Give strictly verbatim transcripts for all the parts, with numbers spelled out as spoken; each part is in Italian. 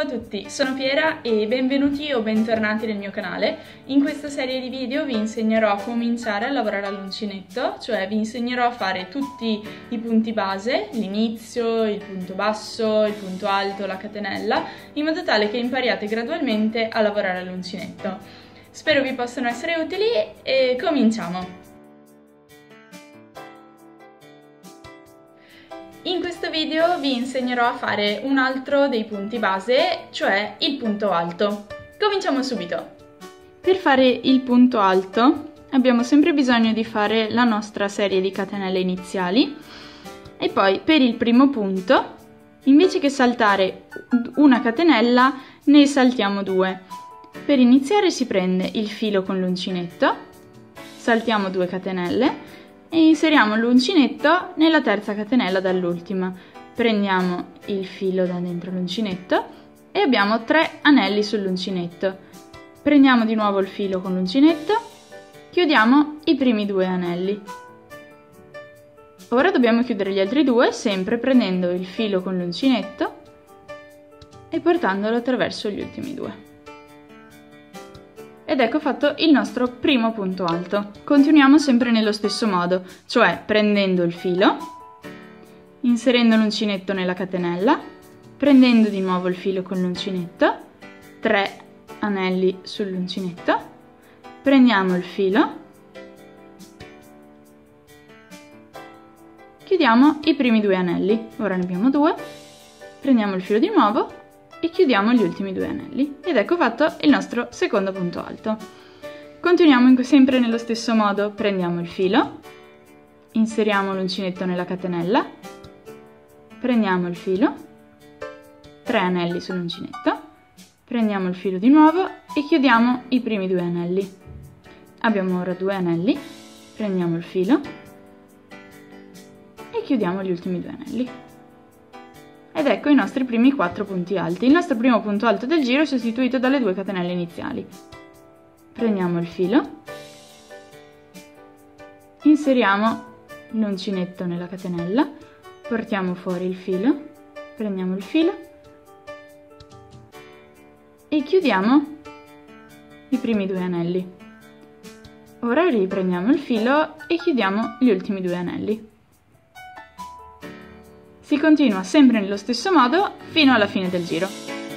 a tutti, sono Piera e benvenuti o bentornati nel mio canale. In questa serie di video vi insegnerò a cominciare a lavorare all'uncinetto, cioè vi insegnerò a fare tutti i punti base, l'inizio, il punto basso, il punto alto, la catenella, in modo tale che impariate gradualmente a lavorare all'uncinetto. Spero vi possano essere utili e cominciamo! In questo video vi insegnerò a fare un altro dei punti base, cioè il punto alto. Cominciamo subito! Per fare il punto alto abbiamo sempre bisogno di fare la nostra serie di catenelle iniziali e poi per il primo punto, invece che saltare una catenella, ne saltiamo due. Per iniziare si prende il filo con l'uncinetto, saltiamo due catenelle e inseriamo l'uncinetto nella terza catenella dall'ultima. Prendiamo il filo da dentro l'uncinetto e abbiamo tre anelli sull'uncinetto. Prendiamo di nuovo il filo con l'uncinetto, chiudiamo i primi due anelli. Ora dobbiamo chiudere gli altri due, sempre prendendo il filo con l'uncinetto e portandolo attraverso gli ultimi due. Ed ecco fatto il nostro primo punto alto. Continuiamo sempre nello stesso modo, cioè prendendo il filo, inserendo l'uncinetto nella catenella, prendendo di nuovo il filo con l'uncinetto, tre anelli sull'uncinetto, prendiamo il filo, chiudiamo i primi due anelli, ora ne abbiamo due, prendiamo il filo di nuovo e chiudiamo gli ultimi due anelli ed ecco fatto il nostro secondo punto alto. Continuiamo sempre nello stesso modo, prendiamo il filo, inseriamo l'uncinetto nella catenella, prendiamo il filo, tre anelli sull'uncinetto, prendiamo il filo di nuovo e chiudiamo i primi due anelli. Abbiamo ora due anelli, prendiamo il filo e chiudiamo gli ultimi due anelli. Ed ecco i nostri primi quattro punti alti. Il nostro primo punto alto del giro è sostituito dalle due catenelle iniziali. Prendiamo il filo, inseriamo l'uncinetto nella catenella, portiamo fuori il filo, prendiamo il filo e chiudiamo i primi due anelli. Ora riprendiamo il filo e chiudiamo gli ultimi due anelli. Si continua sempre nello stesso modo fino alla fine del giro.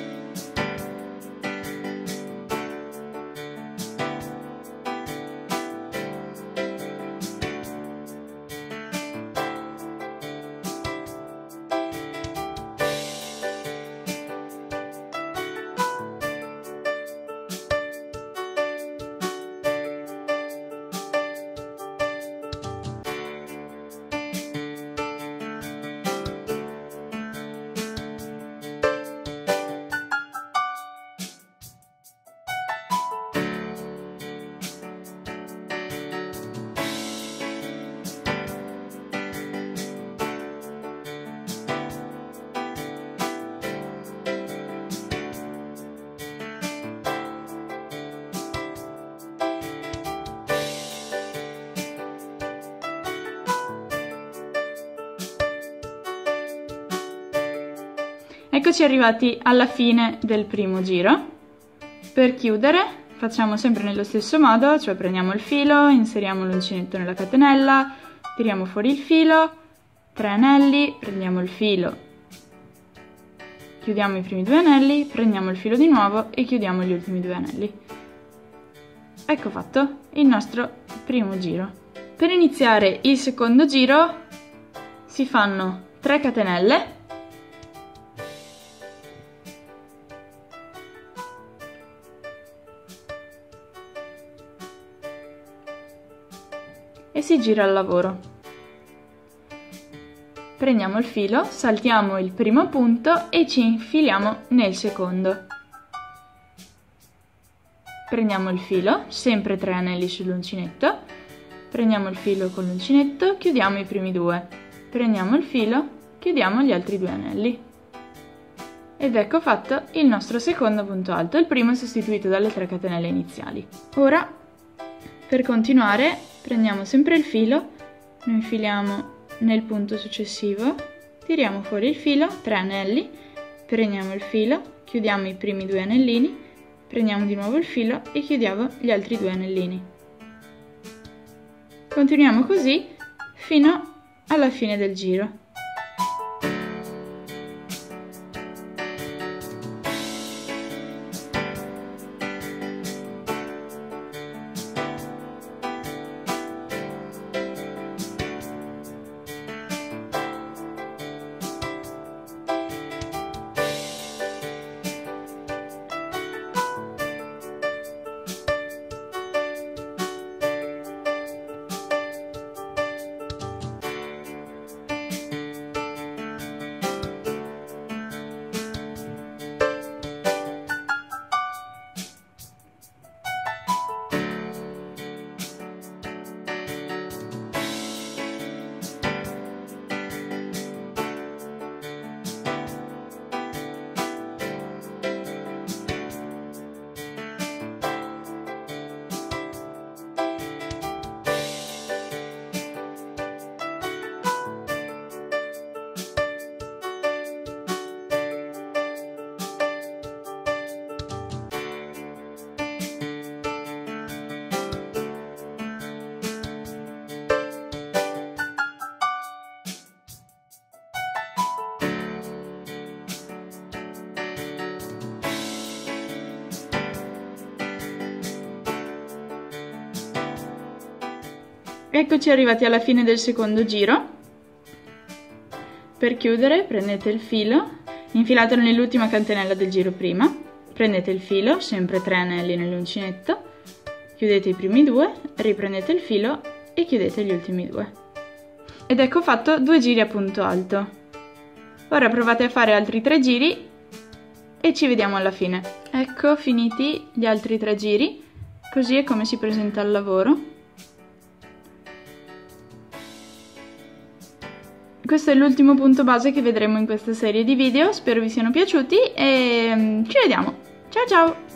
Eccoci arrivati alla fine del primo giro. Per chiudere facciamo sempre nello stesso modo, cioè prendiamo il filo, inseriamo l'uncinetto nella catenella, tiriamo fuori il filo, tre anelli, prendiamo il filo, chiudiamo i primi due anelli, prendiamo il filo di nuovo e chiudiamo gli ultimi due anelli. Ecco fatto il nostro primo giro. Per iniziare il secondo giro si fanno tre catenelle e si gira al lavoro. Prendiamo il filo, saltiamo il primo punto e ci infiliamo nel secondo. Prendiamo il filo, sempre tre anelli sull'uncinetto, prendiamo il filo con l'uncinetto, chiudiamo i primi due, prendiamo il filo, chiudiamo gli altri due anelli. Ed ecco fatto il nostro secondo punto alto, il primo è sostituito dalle tre catenelle iniziali. Ora, per continuare, prendiamo sempre il filo, lo infiliamo nel punto successivo, tiriamo fuori il filo, tre anelli, prendiamo il filo, chiudiamo i primi due anellini, prendiamo di nuovo il filo e chiudiamo gli altri due anellini. Continuiamo così fino alla fine del giro. Eccoci arrivati alla fine del secondo giro. Per chiudere prendete il filo, infilatelo nell'ultima catenella del giro prima, prendete il filo, sempre tre anelli nell'uncinetto, chiudete i primi due, riprendete il filo e chiudete gli ultimi due. Ed ecco fatto due giri a punto alto. Ora provate a fare altri tre giri e ci vediamo alla fine. Ecco finiti gli altri tre giri, così è come si presenta il lavoro. Questo è l'ultimo punto base che vedremo in questa serie di video, spero vi siano piaciuti e ci vediamo. Ciao ciao!